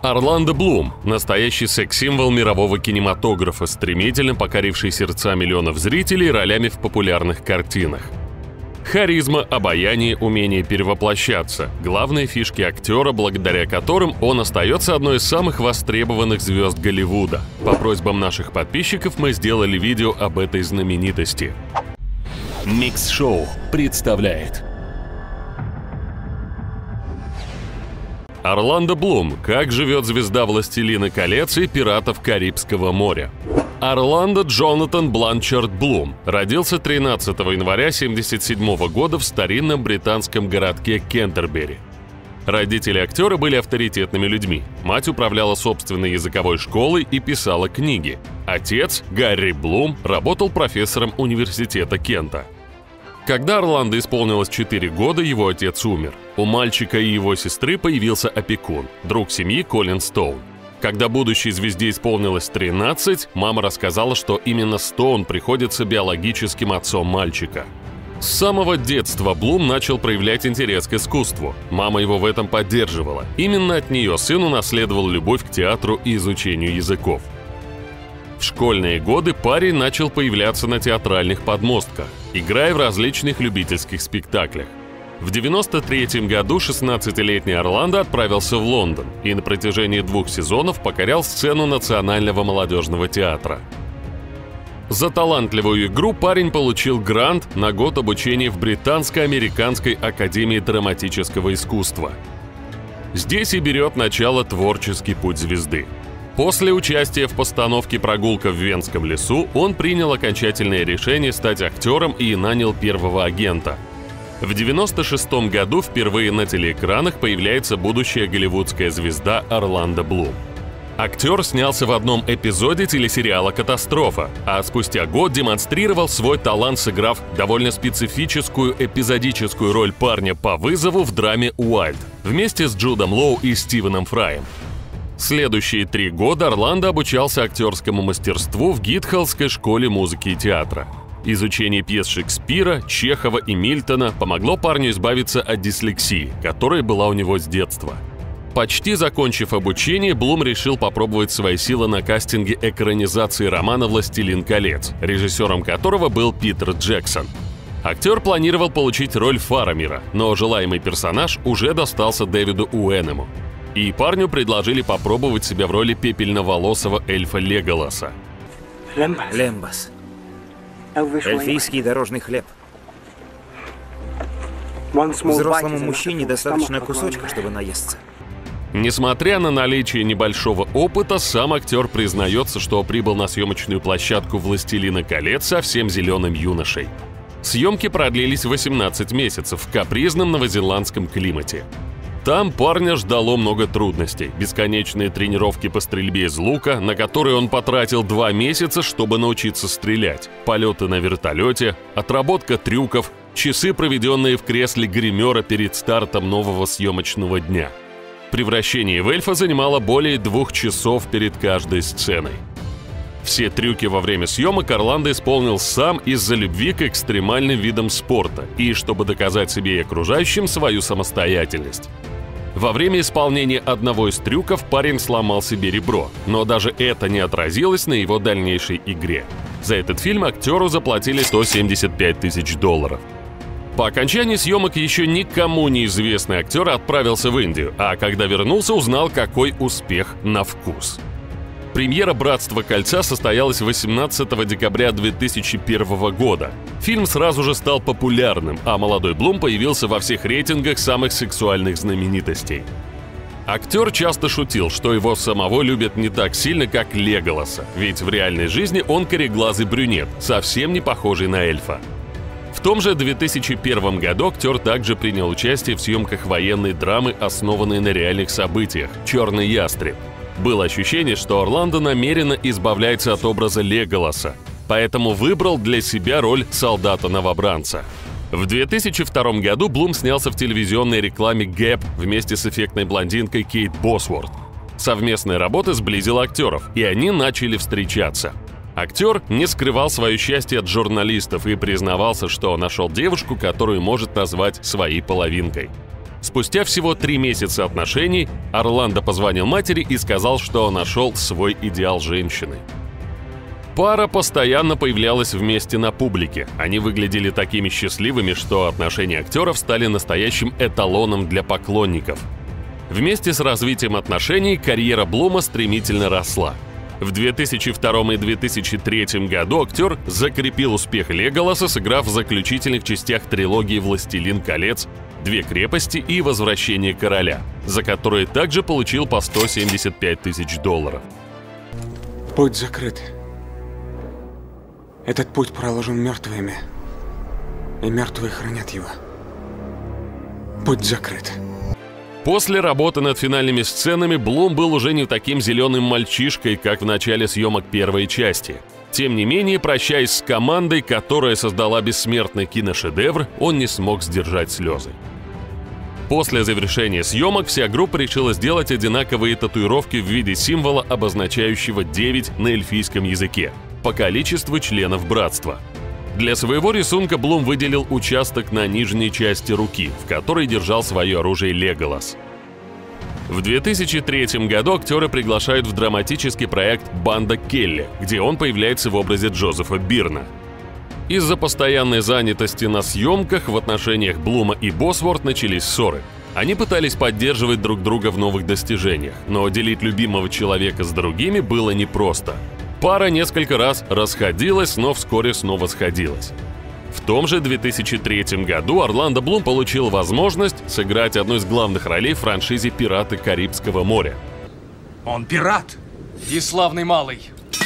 Орландо Блум – настоящий секс-символ мирового кинематографа, стремительно покоривший сердца миллионов зрителей ролями в популярных картинах. Харизма, обаяние, умение перевоплощаться – главные фишки актера, благодаря которым он остается одной из самых востребованных звезд Голливуда. По просьбам наших подписчиков мы сделали видео об этой знаменитости. Микс-шоу представляет. Орландо Блум. Как живет звезда «Властелина колец» и «Пиратов Карибского моря». Орландо Джонатан Бланчард Блум родился 13 января 1977 года в старинном британском городке Кентербери. Родители актера были авторитетными людьми. Мать управляла собственной языковой школой и писала книги. Отец, Гарри Блум, работал профессором университета Кента. Когда Орландо исполнилось 4 года, его отец умер. У мальчика и его сестры появился опекун, друг семьи Колин Стоун. Когда будущей звезде исполнилось 13, мама рассказала, что именно Стоун приходится биологическим отцом мальчика. С самого детства Блум начал проявлять интерес к искусству. Мама его в этом поддерживала. Именно от нее сын унаследовал любовь к театру и изучению языков. В школьные годы парень начал появляться на театральных подмостках, играя в различных любительских спектаклях. В 1993 году 16-летний Орландо отправился в Лондон и на протяжении 2 сезонов покорял сцену Национального молодежного театра. За талантливую игру парень получил грант на год обучения в Британско-американской академии драматического искусства. Здесь и берет начало творческий путь звезды. После участия в постановке «Прогулка в Венском лесу» он принял окончательное решение стать актером и нанял первого агента. В 1996 году впервые на телеэкранах появляется будущая голливудская звезда Орландо Блум. Актер снялся в одном эпизоде телесериала «Катастрофа», а спустя год демонстрировал свой талант, сыграв довольно специфическую эпизодическую роль парня по вызову в драме «Уайлд» вместе с Джудом Лоу и Стивеном Фраем. Следующие 3 года Орландо обучался актерскому мастерству в Гитхоллской школе музыки и театра. Изучение пьес Шекспира, Чехова и Мильтона помогло парню избавиться от дислексии, которая была у него с детства. Почти закончив обучение, Блум решил попробовать свои силы на кастинге экранизации романа «Властелин колец», режиссером которого был Питер Джексон. Актер планировал получить роль Фарамира, но желаемый персонаж уже достался Дэвиду Уэннему. И парню предложили попробовать себя в роли пепельноволосого эльфа Леголаса. Лембас. Эльфийский дорожный хлеб. Взрослому мужчине достаточно кусочка, чтобы наесться. Несмотря на наличие небольшого опыта, сам актер признается, что прибыл на съемочную площадку «Властелина колец» совсем зеленым юношей. Съемки продлились 18 месяцев в капризном новозеландском климате. Там парня ждало много трудностей, бесконечные тренировки по стрельбе из лука, на которые он потратил 2 месяца, чтобы научиться стрелять, полеты на вертолете, отработка трюков, часы, проведенные в кресле гримера перед стартом нового съемочного дня. Превращение в эльфа занимало более 2 часов перед каждой сценой. Все трюки во время съемок Орландо исполнил сам из-за любви к экстремальным видам спорта и чтобы доказать себе и окружающим свою самостоятельность. Во время исполнения одного из трюков парень сломал себе ребро, но даже это не отразилось на его дальнейшей игре. За этот фильм актеру заплатили $175 тысяч. По окончании съемок еще никому неизвестный актер отправился в Индию, а когда вернулся, узнал, какой успех на вкус. Премьера «Братства кольца» состоялась 18 декабря 2001 года. Фильм сразу же стал популярным, а молодой Блум появился во всех рейтингах самых сексуальных знаменитостей. Актер часто шутил, что его самого любят не так сильно, как Леголаса, ведь в реальной жизни он кореглазый брюнет, совсем не похожий на эльфа. В том же 2001 году актер также принял участие в съемках военной драмы, основанной на реальных событиях «Черный ястреб». Было ощущение, что Орландо намеренно избавляется от образа Леголаса, поэтому выбрал для себя роль солдата-новобранца. В 2002 году Блум снялся в телевизионной рекламе Gap вместе с эффектной блондинкой Кейт Босворт. Совместная работа сблизила актеров, и они начали встречаться. Актер не скрывал свое счастье от журналистов и признавался, что нашел девушку, которую может назвать своей половинкой. Спустя всего 3 месяца отношений Орландо позвонил матери и сказал, что нашел свой идеал женщины. Пара постоянно появлялась вместе на публике. Они выглядели такими счастливыми, что отношения актеров стали настоящим эталоном для поклонников. Вместе с развитием отношений карьера Блума стремительно росла. В 2002 и 2003 году актер закрепил успех Леголаса, сыграв в заключительных частях трилогии «Властелин колец», «Две крепости» и «Возвращение короля», за которые также получил по $175 тысяч. Путь закрыт. Этот путь проложен мертвыми, и мертвые хранят его. Путь закрыт. После работы над финальными сценами Блум был уже не таким зеленым мальчишкой, как в начале съемок первой части. Тем не менее, прощаясь с командой, которая создала бессмертный киношедевр, он не смог сдержать слезы. После завершения съемок вся группа решила сделать одинаковые татуировки в виде символа, обозначающего 9 на эльфийском языке, по количеству членов братства. Для своего рисунка Блум выделил участок на нижней части руки, в которой держал свое оружие Леголас. В 2003 году актера приглашают в драматический проект «Банда Келли», где он появляется в образе Джозефа Бирна. Из-за постоянной занятости на съемках в отношениях Блума и Босворт начались ссоры. Они пытались поддерживать друг друга в новых достижениях, но делить любимого человека с другими было непросто. Пара несколько раз расходилась, но вскоре снова сходилась. В том же 2003 году Орландо Блум получил возможность сыграть одну из главных ролей в франшизе «Пираты Карибского моря». Он пират! И славный малый.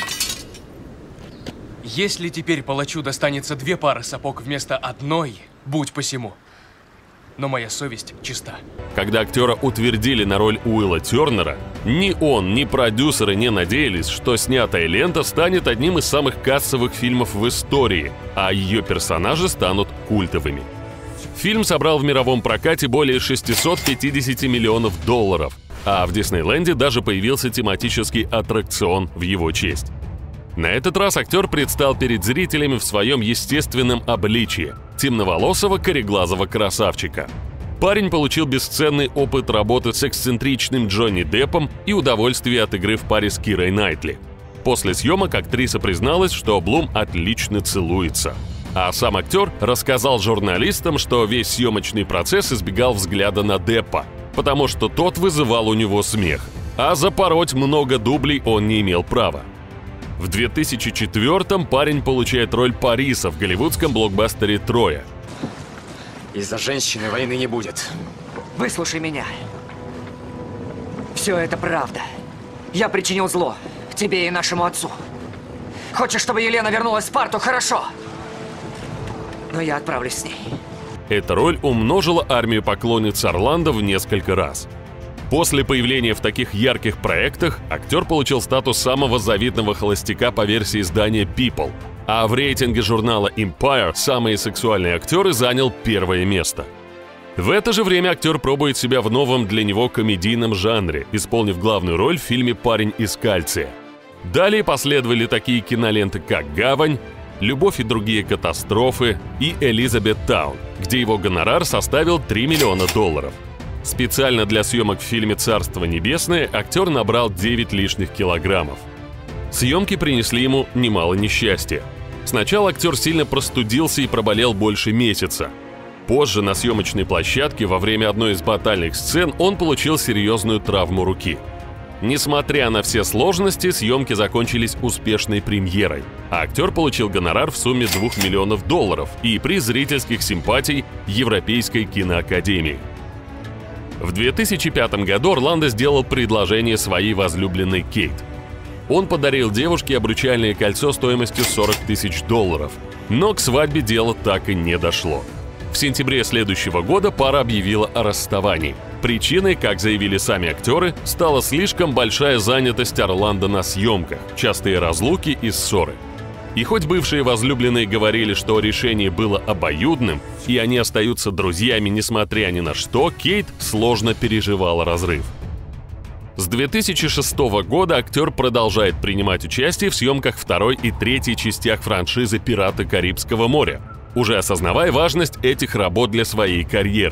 Если теперь палачу достанется 2 пары сапог вместо одной, будь посему. Но моя совесть чиста. Когда актера утвердили на роль Уилла Тернера, ни он, ни продюсеры не надеялись, что снятая лента станет одним из самых кассовых фильмов в истории, а ее персонажи станут культовыми. Фильм собрал в мировом прокате более $650 миллионов, а в Диснейленде даже появился тематический аттракцион в его честь. На этот раз актер предстал перед зрителями в своем естественном обличии – темноволосого кореглазого красавчика. Парень получил бесценный опыт работы с эксцентричным Джонни Деппом и удовольствие от игры в паре с Кирой Найтли. После съемок актриса призналась, что Блум отлично целуется. А сам актер рассказал журналистам, что весь съемочный процесс избегал взгляда на Деппа, потому что тот вызывал у него смех, а запороть много дублей он не имел права. В 2004-м парень получает роль Париса в голливудском блокбастере «Троя». Из-за женщины войны не будет. Выслушай меня. Все это правда. Я причинил зло тебе и нашему отцу. Хочешь, чтобы Елена вернулась в Спарту? Хорошо. Но я отправлюсь с ней. Эта роль умножила армию поклонниц Орландо в несколько раз. После появления в таких ярких проектах актер получил статус самого завидного холостяка по версии издания People, а в рейтинге журнала Empire «Самые сексуальные актеры» занял 1-е место. В это же время актер пробует себя в новом для него комедийном жанре, исполнив главную роль в фильме «Парень из кальция». Далее последовали такие киноленты, как «Гавань», «Любовь и другие катастрофы» и «Элизабет Таун», где его гонорар составил $3 миллиона. Специально для съемок в фильме «Царство небесное» актер набрал 9 лишних килограммов. Съемки принесли ему немало несчастья. Сначала актер сильно простудился и проболел больше месяца. Позже на съемочной площадке во время одной из батальных сцен он получил серьезную травму руки. Несмотря на все сложности, съемки закончились успешной премьерой, а актер получил гонорар в сумме $2 миллионов и приз зрительских симпатий Европейской киноакадемии. В 2005 году Орландо сделал предложение своей возлюбленной Кейт. Он подарил девушке обручальное кольцо стоимостью $40 тысяч, но к свадьбе дело так и не дошло. В сентябре следующего года пара объявила о расставании. Причиной, как заявили сами актеры, стала слишком большая занятость Орландо на съемках, частые разлуки и ссоры. И хоть бывшие возлюбленные говорили, что решение было обоюдным, и они остаются друзьями несмотря ни на что, Кейт сложно переживала разрыв. С 2006 года актер продолжает принимать участие в съемках 2-й и 3-й частях франшизы «Пираты Карибского моря», уже осознавая важность этих работ для своей карьеры.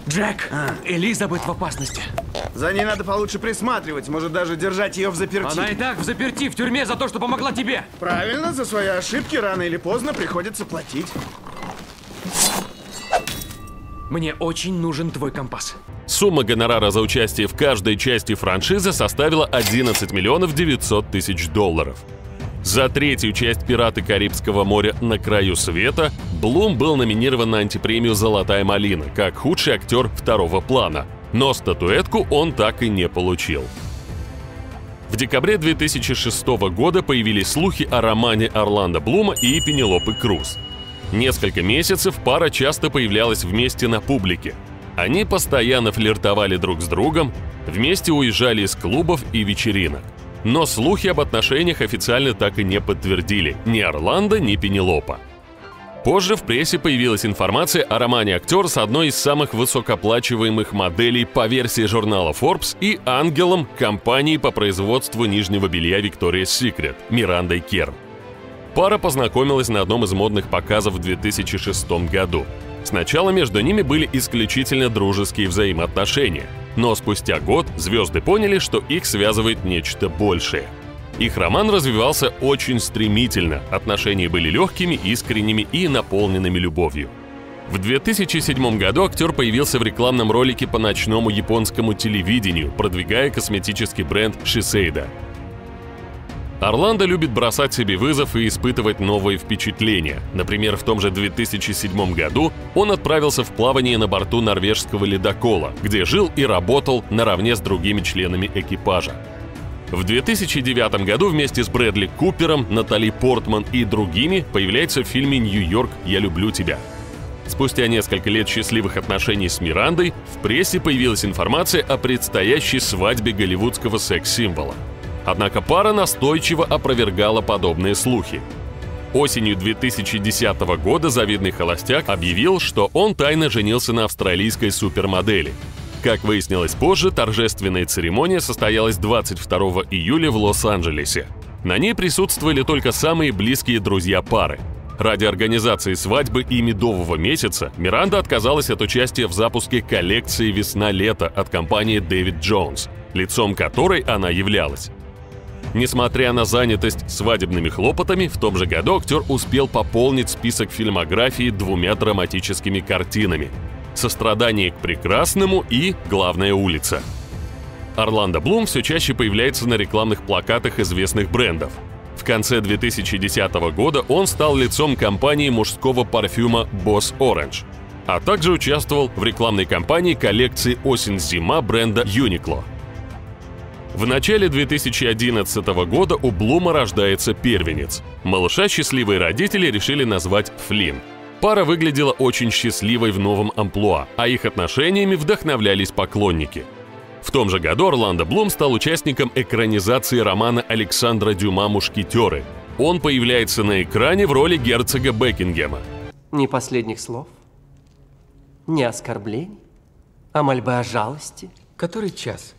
Джек, Элизабет в опасности. За ней надо получше присматривать, может даже держать ее в заперти. Она и так в заперти, в тюрьме за то, что помогла тебе. Правильно, за свои ошибки рано или поздно приходится платить. Мне очень нужен твой компас. Сумма гонорара за участие в каждой части франшизы составила 11 миллионов 900 тысяч долларов. За третью часть «Пираты Карибского моря. На краю света» Блум был номинирован на антипремию «Золотая малина» как худший актер второго плана, но статуэтку он так и не получил. В декабре 2006 года появились слухи о романе Орландо Блума и Пенелопы Круз. Несколько месяцев пара часто появлялась вместе на публике. Они постоянно флиртовали друг с другом, вместе уезжали из клубов и вечеринок. Но слухи об отношениях официально так и не подтвердили ни Орландо, ни Пенелопа. Позже в прессе появилась информация о романе актера с одной из самых высокооплачиваемых моделей по версии журнала Forbes и ангелом компании по производству нижнего белья Victoria's Secret Мирандой Керр. Пара познакомилась на одном из модных показов в 2006 году. Сначала между ними были исключительно дружеские взаимоотношения, но спустя год звезды поняли, что их связывает нечто большее. Их роман развивался очень стремительно, отношения были легкими, искренними и наполненными любовью. В 2007 году актер появился в рекламном ролике по ночному японскому телевидению, продвигая косметический бренд Shiseido. Орландо любит бросать себе вызов и испытывать новые впечатления. Например, в том же 2007 году он отправился в плавание на борту норвежского ледокола, где жил и работал наравне с другими членами экипажа. В 2009 году вместе с Брэдли Купером, Натали Портман и другими появляется в фильме «Нью-Йорк. Я люблю тебя». Спустя несколько лет счастливых отношений с Мирандой в прессе появилась информация о предстоящей свадьбе голливудского секс-символа. Однако пара настойчиво опровергала подобные слухи. Осенью 2010 года завидный холостяк объявил, что он тайно женился на австралийской супермодели. Как выяснилось позже, торжественная церемония состоялась 22 июля в Лос-Анджелесе. На ней присутствовали только самые близкие друзья пары. Ради организации свадьбы и медового месяца Миранда отказалась от участия в запуске коллекции «Весна-лето» от компании David Jones, лицом которой она являлась. Несмотря на занятость свадебными хлопотами, в том же году актер успел пополнить список фильмографии двумя драматическими картинами «Сострадание к прекрасному» и «Главная улица». Орландо Блум все чаще появляется на рекламных плакатах известных брендов. В конце 2010 года он стал лицом компании мужского парфюма Boss Orange, а также участвовал в рекламной кампании коллекции «Осень-зима» бренда Uniqlo. В начале 2011 года у Блума рождается первенец. Малыша счастливые родители решили назвать Флинн. Пара выглядела очень счастливой в новом амплуа, а их отношениями вдохновлялись поклонники. В том же году Орландо Блум стал участником экранизации романа Александра Дюма «Мушкетеры». Он появляется на экране в роли герцога Бекингема. Ни последних слов, ни оскорблений, а мольбы о жалости. Который час?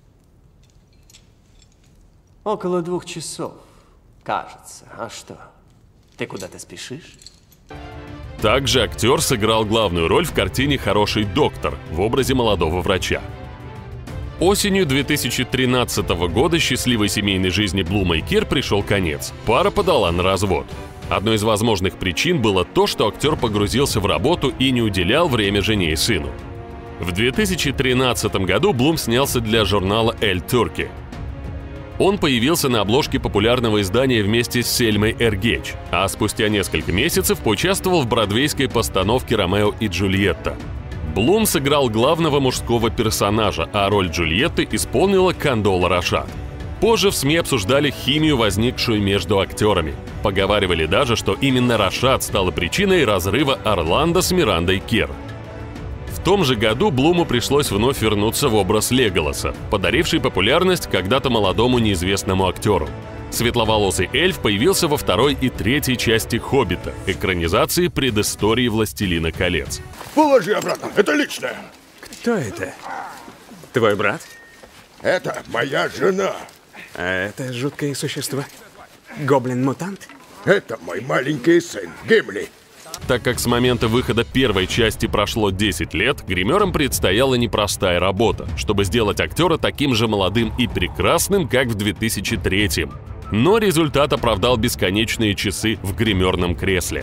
Около 2 часов, кажется. А что, ты куда-то спешишь? Также актер сыграл главную роль в картине «Хороший доктор» в образе молодого врача. Осенью 2013 года счастливой семейной жизни Блума и Керр пришел конец. Пара подала на развод. Одной из возможных причин было то, что актер погрузился в работу и не уделял время жене и сыну. В 2013 году Блум снялся для журнала Elle Turkey. Он появился на обложке популярного издания вместе с Сельмой Эргеч, а спустя несколько месяцев поучаствовал в бродвейской постановке «Ромео и Джульетта». Блум сыграл главного мужского персонажа, а роль Джульетты исполнила Кондола Рашад. Позже в СМИ обсуждали химию, возникшую между актерами. Поговаривали даже, что именно Рашад стала причиной разрыва Орландо с Мирандой Керр. В том же году Блуму пришлось вновь вернуться в образ Леголаса, подаривший популярность когда-то молодому неизвестному актеру. Светловолосый эльф появился во 2 и 3 части «Хоббита» — экранизации предыстории «Властелина колец». Положи обратно, это личное. Кто это? Твой брат? Это моя жена. А это жуткое существо? Гоблин-мутант? Это мой маленький сын, Гимли. Так как с момента выхода первой части прошло 10 лет, гримерам предстояла непростая работа, чтобы сделать актера таким же молодым и прекрасным, как в 2003-м. Но результат оправдал бесконечные часы в гримерном кресле.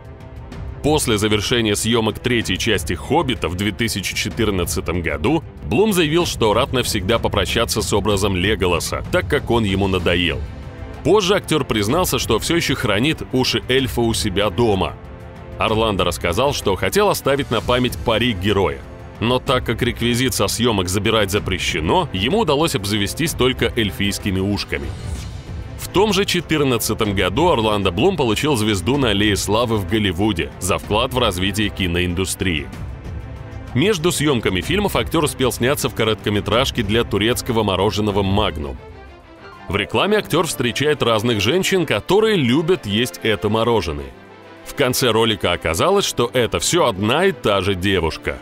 После завершения съемок третьей части «Хоббита» в 2014 году Блум заявил, что рад навсегда попрощаться с образом Леголаса, так как он ему надоел. Позже актер признался, что все еще хранит уши эльфа у себя дома. Орландо рассказал, что хотел оставить на память парик героя. Но так как реквизит со съемок забирать запрещено, ему удалось обзавестись только эльфийскими ушками. В том же 2014 году Орландо Блум получил звезду на Аллее Славы в Голливуде за вклад в развитие киноиндустрии. Между съемками фильмов актер успел сняться в короткометражке для турецкого мороженого «Магнум». В рекламе актер встречает разных женщин, которые любят есть это мороженое. В конце ролика оказалось, что это все одна и та же девушка.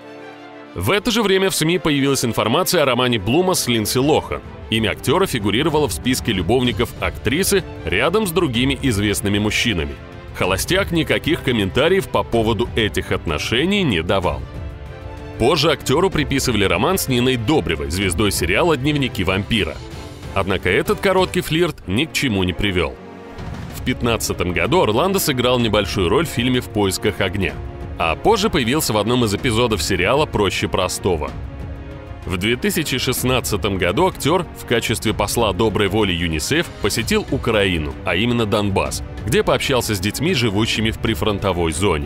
В это же время в СМИ появилась информация о романе Блума с Линдси Лохан. Имя актера фигурировало в списке любовников актрисы рядом с другими известными мужчинами. Холостяк никаких комментариев по поводу этих отношений не давал. Позже актеру приписывали роман с Ниной Добревой, звездой сериала «Дневники вампира». Однако этот короткий флирт ни к чему не привел. В 2015 году Орландо сыграл небольшую роль в фильме «В поисках огня», а позже появился в одном из эпизодов сериала «Проще простого». В 2016 году актер в качестве посла доброй воли ЮНИСЕФ посетил Украину, а именно Донбасс, где пообщался с детьми, живущими в прифронтовой зоне.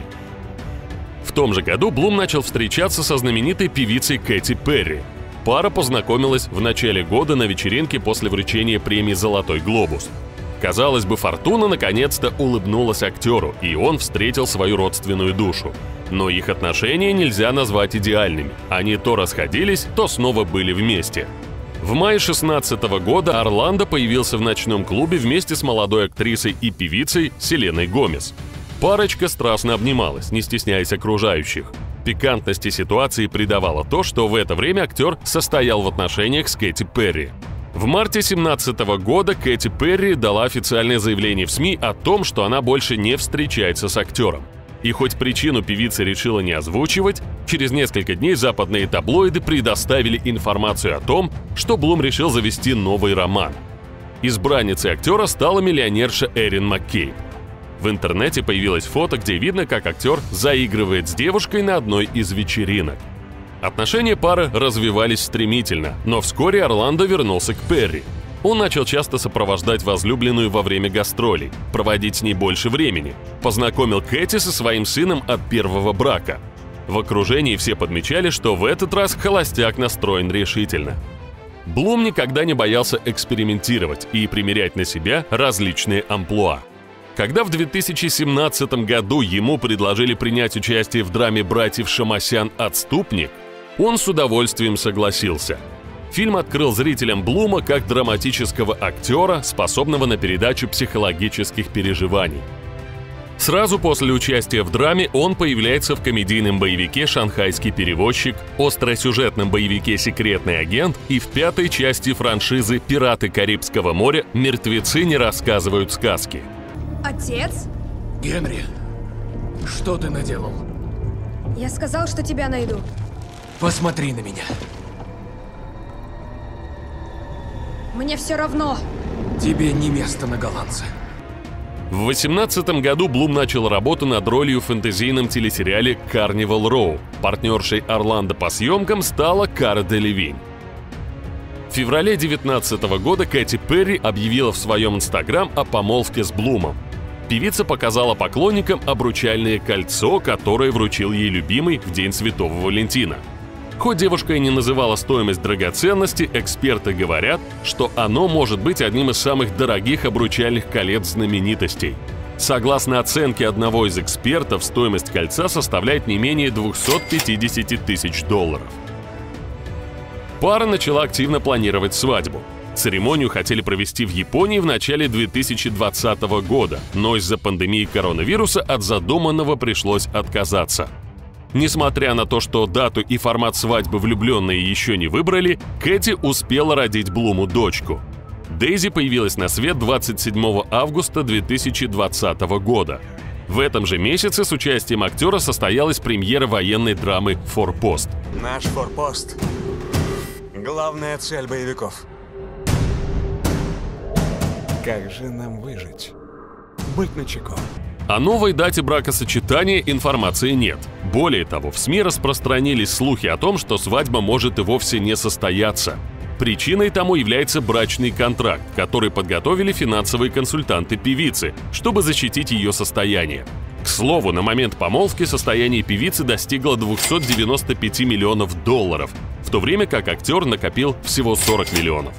В том же году Блум начал встречаться со знаменитой певицей Кэти Перри. Пара познакомилась в начале года на вечеринке после вручения премии «Золотой глобус». Казалось бы, фортуна наконец-то улыбнулась актеру, и он встретил свою родственную душу. Но их отношения нельзя назвать идеальными. Они то расходились, то снова были вместе. В мае 2016 года Орландо появился в ночном клубе вместе с молодой актрисой и певицей Селеной Гомес. Парочка страстно обнималась, не стесняясь окружающих. Пикантности ситуации придавало то, что в это время актер состоял в отношениях с Кэти Перри. В марте 2017 года Кэти Перри дала официальное заявление в СМИ о том, что она больше не встречается с актером. И хоть причину певица решила не озвучивать, через несколько дней западные таблоиды предоставили информацию о том, что Блум решил завести новый роман. Избранницей актера стала миллионерша Эрин Маккейб. В интернете появилось фото, где видно, как актер заигрывает с девушкой на одной из вечеринок. Отношения пары развивались стремительно, но вскоре Орландо вернулся к Перри. Он начал часто сопровождать возлюбленную во время гастролей, проводить с ней больше времени. Познакомил Кэти со своим сыном от первого брака. В окружении все подмечали, что в этот раз холостяк настроен решительно. Блум никогда не боялся экспериментировать и примерять на себя различные амплуа. Когда в 2017 году ему предложили принять участие в драме братьев Шамасян «Отступник», он с удовольствием согласился. Фильм открыл зрителям Блума как драматического актера, способного на передачу психологических переживаний. Сразу после участия в драме он появляется в комедийном боевике «Шанхайский перевозчик», остросюжетном боевике «Секретный агент» и в пятой части франшизы «Пираты Карибского моря. Мертвецы не рассказывают сказки». Отец? Генри, что ты наделал? Я сказал, что тебя найду. Посмотри на меня. Мне все равно. Тебе не место на голландце. В 2018 году Блум начал работу над ролью в фэнтезийном телесериале «Карнивал Роу». Партнершей Орландо по съемкам стала Кара Делевинь. В феврале 2019 года Кэти Перри объявила в своем инстаграм о помолвке с Блумом. Певица показала поклонникам обручальное кольцо, которое вручил ей любимый в День Святого Валентина. Хоть девушка и не называла стоимость драгоценности, эксперты говорят, что оно может быть одним из самых дорогих обручальных колец знаменитостей. Согласно оценке одного из экспертов, стоимость кольца составляет не менее $250 тысяч. Пара начала активно планировать свадьбу. Церемонию хотели провести в Японии в начале 2020 года, но из-за пандемии коронавируса от задуманного пришлось отказаться. Несмотря на то, что дату и формат свадьбы влюбленные еще не выбрали, Кэти успела родить Блуму дочку. Дейзи появилась на свет 27 августа 2020 года. В этом же месяце с участием актера состоялась премьера военной драмы «Форпост». Наш форпост – главная цель боевиков. Как же нам выжить? Быть начеку. О новой дате бракосочетания информации нет. Более того, в СМИ распространились слухи о том, что свадьба может и вовсе не состояться. Причиной тому является брачный контракт, который подготовили финансовые консультанты певицы, чтобы защитить ее состояние. К слову, на момент помолвки состояние певицы достигло 295 миллионов долларов, в то время как актер накопил всего 40 миллионов.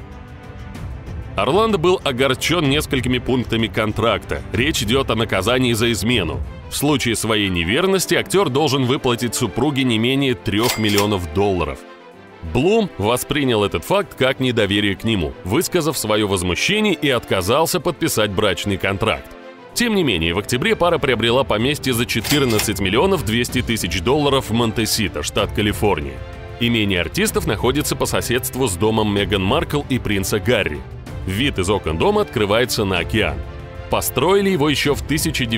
Орландо был огорчен несколькими пунктами контракта. Речь идет о наказании за измену. В случае своей неверности актер должен выплатить супруге не менее 3 миллионов долларов. Блум воспринял этот факт как недоверие к нему, высказав свое возмущение и отказался подписать брачный контракт. Тем не менее, в октябре пара приобрела поместье за 14 миллионов 200 тысяч долларов в Монтесито, штат Калифорния. Имение артистов находится по соседству с домом Меган Маркл и принца Гарри. Вид из окон дома открывается на океан. Построили его еще в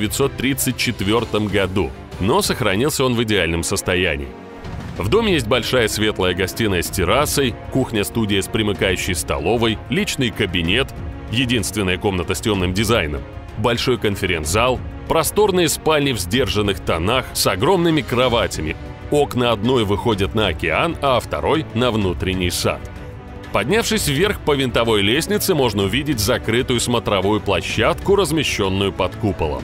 1934 году, но сохранился он в идеальном состоянии. В доме есть большая светлая гостиная с террасой, кухня-студия с примыкающей столовой, личный кабинет, единственная комната с темным дизайном, большой конференц-зал, просторные спальни в сдержанных тонах с огромными кроватями. Окна одной выходят на океан, а второй – на внутренний сад. Поднявшись вверх по винтовой лестнице, можно увидеть закрытую смотровую площадку, размещенную под куполом.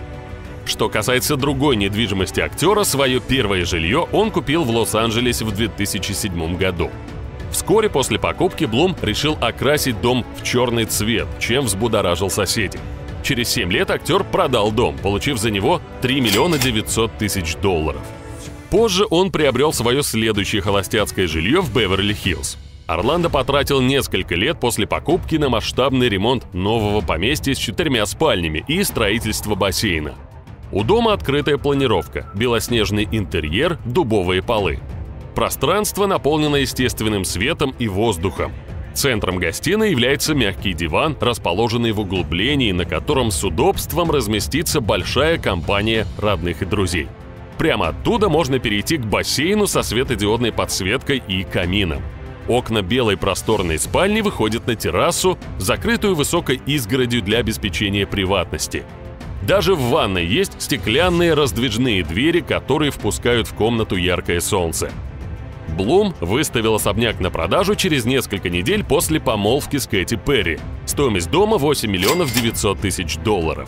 Что касается другой недвижимости актера, свое первое жилье он купил в Лос-Анджелесе в 2007 году. Вскоре после покупки Блум решил окрасить дом в черный цвет, чем взбудоражил соседей. Через 7 лет актер продал дом, получив за него 3 миллиона 900 тысяч долларов. Позже он приобрел свое следующее холостяцкое жилье в Беверли-Хиллз. Орландо потратил несколько лет после покупки на масштабный ремонт нового поместья с 4 спальнями и строительство бассейна. У дома открытая планировка, белоснежный интерьер, дубовые полы. Пространство наполнено естественным светом и воздухом. Центром гостиной является мягкий диван, расположенный в углублении, на котором с удобством разместится большая компания родных и друзей. Прямо оттуда можно перейти к бассейну со светодиодной подсветкой и камином. Окна белой просторной спальни выходят на террасу, закрытую высокой изгородью для обеспечения приватности. Даже в ванной есть стеклянные раздвижные двери, которые впускают в комнату яркое солнце. Блум выставил особняк на продажу через несколько недель после помолвки с Кэти Перри. Стоимость дома – 8 миллионов 900 тысяч долларов.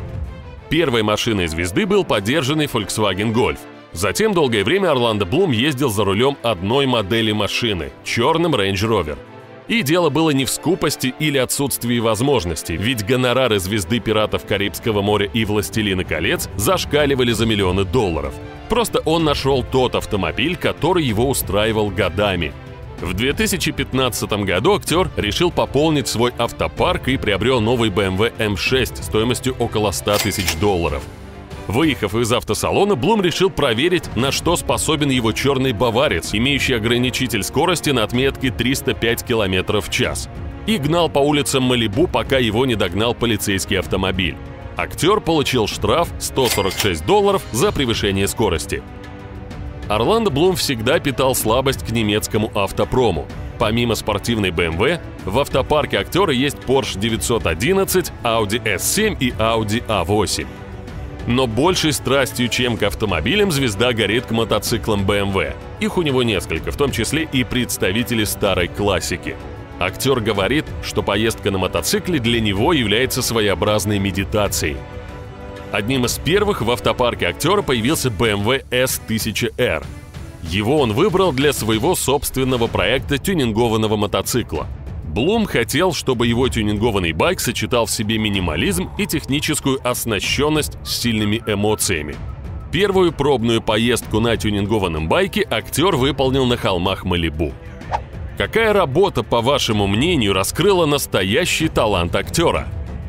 Первой машиной звезды был подержанный Volkswagen Golf. Затем долгое время Орландо Блум ездил за рулем одной модели машины – черным Range Rover. И дело было не в скупости или отсутствии возможностей, ведь гонорары звезды «Пиратов Карибского моря» и «Властелина колец» зашкаливали за миллионы долларов. Просто он нашел тот автомобиль, который его устраивал годами. В 2015 году актер решил пополнить свой автопарк и приобрел новый BMW M6 стоимостью около 100 тысяч долларов. Выехав из автосалона, Блум решил проверить, на что способен его черный баварец, имеющий ограничитель скорости на отметке 305 км в час, и гнал по улицам Малибу, пока его не догнал полицейский автомобиль. Актер получил штраф $146 за превышение скорости. Орландо Блум всегда питал слабость к немецкому автопрому. Помимо спортивной BMW, в автопарке актера есть Porsche 911, Audi S7 и Audi A8. Но большей страстью, чем к автомобилям, звезда горит к мотоциклам BMW. Их у него несколько, в том числе и представители старой классики. Актер говорит, что поездка на мотоцикле для него является своеобразной медитацией. Одним из первых в автопарке актера появился BMW S1000R. Его он выбрал для своего собственного проекта тюнингованного мотоцикла. Блум хотел, чтобы его тюнингованный байк сочетал в себе минимализм и техническую оснащенность с сильными эмоциями. Первую пробную поездку на тюнингованном байке актер выполнил на холмах Малибу. Какая работа, по вашему мнению, раскрыла настоящий талант актера?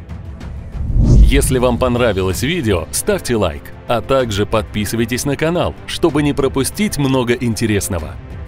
Если вам понравилось видео, ставьте лайк, а также подписывайтесь на канал, чтобы не пропустить много интересного.